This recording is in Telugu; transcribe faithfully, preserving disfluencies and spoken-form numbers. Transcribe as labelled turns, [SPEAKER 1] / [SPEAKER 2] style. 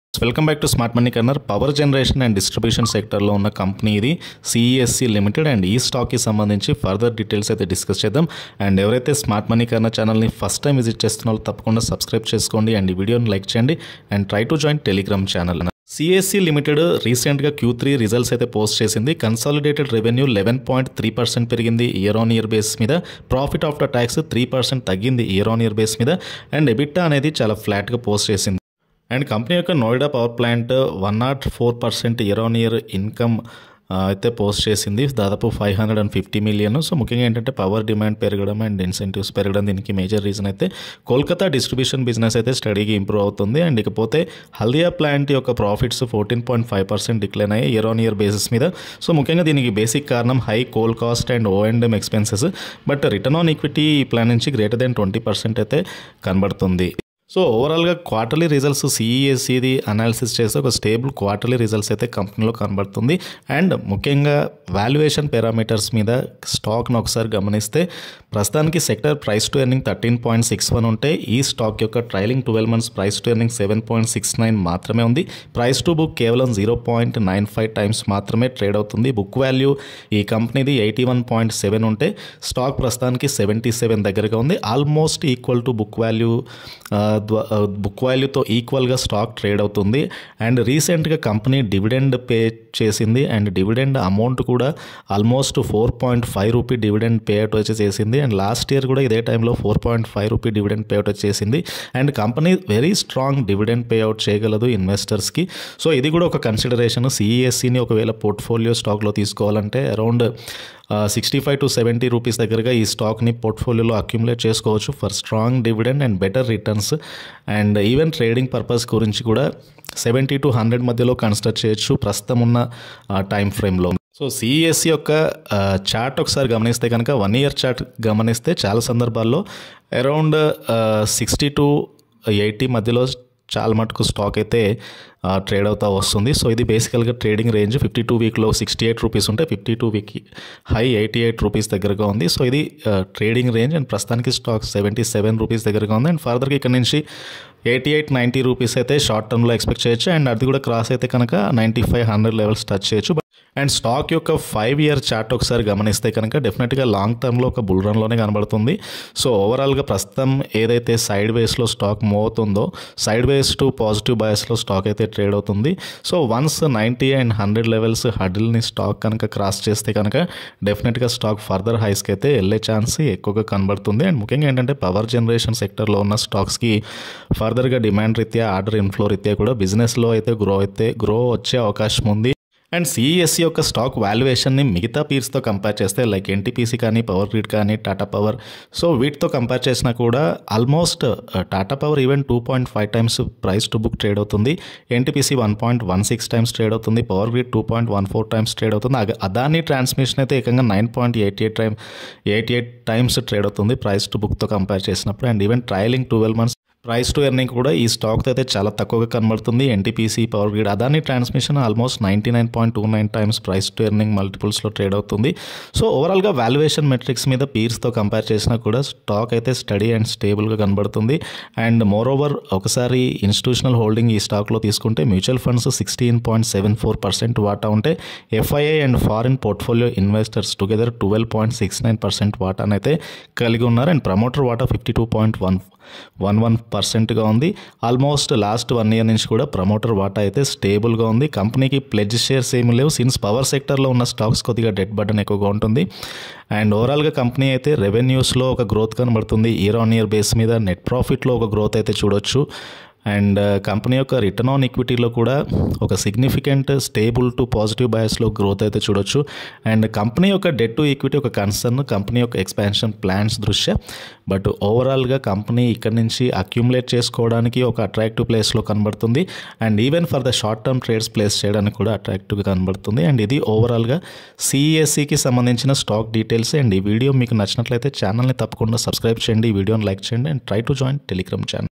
[SPEAKER 1] Welcome back to smart money corner. Power generation and distribution సెక్టర్లో ఉన్న కంపెనీ ఇది సిఈఎస్సి లిమిటెడ్. అండ్ ఈ స్టాక్కి సంబంధించి ఫర్దర్ డీటెయిల్స్ అయితే డిస్కస్ చేద్దాం. అండ్ ఎవరైతే స్మార్ట్ మనీ కార్నర్ ఛానల్ని ఫస్ట్ టైం విజిట్ చేస్తున్నారో తప్పకుండా సబ్స్క్రైబ్ చేసుకోండి అండ్ ఈ వీడియోని లైక్ చేయండి and try to join Telegram channel. CESC limited రీసెంట్గా క్యూ త్రీ రిజల్ట్స్ అయితే పోస్ట్ చేసింది. Consolidated revenue eleven point three percent పెరిగింది ఇయర్ ఆన్ ఇయర్ బేస్ మీద. Profit after tax three percent తగ్గింది ఇయర్ ఆన్ ఇయర్ బేస్ మీద. అండ్ ఎబిటా అనేది చాలా ఫ్లాట్గా పోస్ట్ చేసింది. అండ్ కంపెనీ యొక్క Noida power plant one naught four percent year on year income అయితే పోస్ట్ చేసింది, దాదాపు five hundred and fifty million. So ముఖ్యంగా ఏంటంటే పవర్ డిమాండ్ పెరగడం అండ్ ఇన్సెంటివ్స్ పెరగడం దీనికి మేజర్ రీజన్ అయితే. కోల్కతా డిస్ట్రిబ్యూషన్ బిజినెస్ అయితే స్టడీగా ఇంప్రూవ్ అవుతుంది. అండ్ ఇకపోతే హల్దియా ప్లాంట్ యొక్క profits fourteen point five percent decline అయ్యాయి ఇయర్ ఆన్ ఇయర్ బేసిస్ మీద. సో ముఖ్యంగా దీనికి బేసిక్ కారణం high coal cost and O and M expenses. But return on equity ఈ ప్లాన్ నుంచి గ్రేటర్ దెన్ ట్వంటీ పర్సెంట్ అయితే కనబడుతుంది. సో ఓవరాల్గా క్వార్టర్లీ రిజల్ట్స్ సిఈఎస్సిది అనాలిసిస్ చేస్తే ఒక స్టేబుల్ క్వార్టర్లీ రిజల్ట్స్ అయితే కంపెనీలో కనబడుతుంది. అండ్ ముఖ్యంగా వాల్యుయేషన్ పారామీటర్స్ మీద స్టాక్ను ఒకసారి గమనిస్తే ప్రస్తుతానికి sector price to earning thirteen point six one ఉంటే ఈ స్టాక్ యొక్క trailing twelve months price to earning seven point six nine మాత్రమే ఉంది. ప్రైస్ టు బుక్ కేవలం zero point nine five times మాత్రమే ట్రేడ్ అవుతుంది. బుక్ వాల్యూ ఈ కంపెనీది ఎయిటీ వన్ పాయింట్ సెవెన్ ఉంటే స్టాక్ ప్రస్తుతానికి సెవెంటీ సెవెన్ దగ్గరగా ఉంది. Almost equal to book value బుక్ వాల్యూతో ఈక్వల్గా స్టాక్ ట్రేడ్ అవుతుంది. అండ్ రీసెంట్గా కంపెనీ డివిడెండ్ పే చేసింది అండ్ డివిడెండ్ అమౌంట్ కూడా almost four point five rupee dividend payout వచ్చి చేసింది. అండ్ లాస్ట్ ఇయర్ కూడా ఇదే టైంలో four point five rupee dividend payout వచ్చేసింది. And company very strong dividend payout చేయగలదు ఇన్వెస్టర్స్కి. సో ఇది కూడా ఒక కన్సిడరేషన్. సిఈఎస్సిని ఒకవేళ పోర్ట్ఫోలియో స్టాక్లో తీసుకోవాలంటే around sixty five to seventy rupees దగ్గరగా ఈ స్టాక్ని పోర్ట్ఫోలియోలో అక్యుములేట్ చేసుకోవచ్చు for strong dividend and better returns. And even trading purpose గురించి కూడా సెవెంటీ టు హండ్రెడ్ మధ్యలో కన్సిడర్ చేయొచ్చు ప్రస్తుతం ఉన్న టైం ఫ్రేమ్లో. సో సిఈఎస్సి యొక్క చార్ట్ ఒకసారి గమనిస్తే కనుక వన్ ఇయర్ చార్ట్ గమనిస్తే చాలా సందర్భాల్లో అరౌండ్ సిక్స్టీ టు ఎయిటీ మధ్యలో చాలా మటుకు స్టాక్ అయితే ట్రేడ్ అవుతా వస్తుంది. సో ఇది బేసికల్గా ట్రేడింగ్ రేంజ్. ఫిఫ్టీ టూ వీక్లో సిక్స్టీ ఎయిట్ రూపీస్ ఉంటే fifty two week high eighty eight rupees దగ్గరగా ఉంది. సో ఇది ట్రేడింగ్ రేంజ్. అండ్ ప్రస్తుతానికి స్టాక్ సెవెంటీ సెవెన్ రూపీస్ దగ్గరగా ఉంది. అండ్ ఫర్దర్గా ఇక్కడ నుంచి ఎయిటీ ఎయిట్ నైంటీ రూపీస్ అయితే షార్ట్ టర్మ్లో ఎక్స్పెక్ట్ చేయొచ్చు. అండ్ అది కూడా క్రాస్ అయితే కనుక ninety five hundred levels touch చేయొచ్చు. అండ్ స్టాక్ యొక్క ఫైవ్ ఇయర్ చార్ట్ ఒకసారి గమనిస్తే కనుక డెఫినెట్గా లాంగ్ టర్మ్లో ఒక బుల్ రన్లోనే కనబడుతుంది. సో ఓవరాల్గా ప్రస్తుతం ఏదైతే సైడ్ వేస్లో స్టాక్ మూవ్ అవుతుందో సైడ్ వేస్ టు పాజిటివ్ బయాస్లో స్టాక్ అయితే ట్రేడ్ అవుతుంది. So once ninety and hundred levels హడిల్ని స్టాక్ కనుక క్రాస్ చేస్తే కనుక డెఫినెట్గా స్టాక్ ఫర్దర్ హైస్కి అయితే వెళ్ళే ఛాన్స్ ఎక్కువగా కనబడుతుంది. అండ్ ముఖ్యంగా ఏంటంటే పవర్ జనరేషన్ సెక్టర్లో ఉన్న స్టాక్స్కి ఫర్దర్గా డిమాండ్ రీత్యా ఆర్డర్ ఇన్ఫ్లో రీత్యా కూడా బిజినెస్లో అయితే గ్రో అయితే గ్రో వచ్చే అవకాశం ఉంది. అండ్ సిఈఎస్సి యొక్క స్టాక్ వాల్యుయేషన్ని మిగతా పీర్స్తో కంపేర్ చేస్తే లైక్ ఎన్టీపీసీ కానీ పవర్ గ్రిడ్ కానీ టాటా పవర్, సో వీటితో కంపేర్ చేసినా కూడా almost Tata power even two point five times price to book trade అవుతుంది. NTPC one point one six times trade అవుతుంది. Power grid two point one four times trade అవుతుంది. అదాని ట్రాన్స్మిషన్ అయితే ఏకంగా nine point eighty eight time eighty eight times trade అవుతుంది ప్రైస్ టు బుక్తో కంపేర్ చేసినప్పుడు. And even trailing twelve months price to earning కూడా ఈ స్టాక్తో అయితే చాలా తక్కువగా కనబడుతుంది. NTPC power grid Adani transmission almost ninety nine point two nine times price to earning మల్టిపుల్స్లో ట్రేడ్ అవుతుంది. సో ఓవరాల్గా వాల్యుయేషన్ మెట్రిక్స్ మీద పీర్స్తో కంపేర్ చేసినా కూడా స్టాక్ అయితే స్టడీ అండ్ స్టేబుల్గా కనబడుతుంది. అండ్ మోర్ ఓవర్ ఒకసారి ఇన్స్టిట్యూషనల్ హోల్డింగ్ ఈ స్టాక్లో తీసుకుంటే mutual funds sixteen point seven four percent వాటా ఉంటే FII and foreign portfolio investors together twelve point six nine percent వాటానైతే కలిగి ఉన్నారు. అండ్ ప్రమోటర్ వాటా fifty two point one one one పర్సెంట్గా ఉంది. ఆల్మోస్ట్ లాస్ట్ వన్ ఇయర్ నుంచి కూడా ప్రమోటర్ వాటా అయితే స్టేబుల్గా ఉంది. కంపెనీకి ప్లెడ్జ్ షేర్స్ ఏమి లేవు సిన్స్ పవర్ సెక్టర్లో ఉన్న స్టాక్స్ కొద్దిగా డెట్ బర్డన్ ఎక్కువగా ఉంటుంది. అండ్ ఓవరాల్గా కంపెనీ అయితే రెవెన్యూస్లో ఒక గ్రోత్ కనబడుతుంది ఇయర్ ఆన్ ఇయర్ బేస్ మీద. నెట్ ప్రాఫిట్లో ఒక గ్రోత్ అయితే చూడొచ్చు. అండ్ కంపెనీ యొక్క రిటర్న్ ఆన్ ఈక్విటీలో కూడా ఒక సిగ్నిఫికెంట్ స్టేబుల్ టు పాజిటివ్ బయాస్లో గ్రోత్ అయితే చూడొచ్చు. అండ్ కంపెనీ యొక్క డెట్ టు ఈక్విటీ ఒక కన్సర్న్ కంపెనీ యొక్క ఎక్స్పాన్షన్ ప్లాన్స్ దృష్ట్యా. బట్ ఓవరాల్గా కంపెనీ ఇక్కడ నుంచి అక్యుములేట్ చేసుకోవడానికి ఒక అట్రాక్టివ్ ప్లేస్లో కనబడుతుంది. And even for the short term trades place చేయడానికి కూడా అట్రాక్టివ్గా కనబడుతుంది. అండ్ ఇది ఓవరాల్గా సిఈఎస్సికి సంబంధించిన స్టాక్ డీటెయిల్స్. అండ్ ఈ వీడియో మీకు నచ్చినట్లయితే ఛానల్ని తప్పకుండా సబ్స్క్రైబ్ చేయండి, ఈ వీడియోని లైక్ చేయండి and try to join Telegram channel.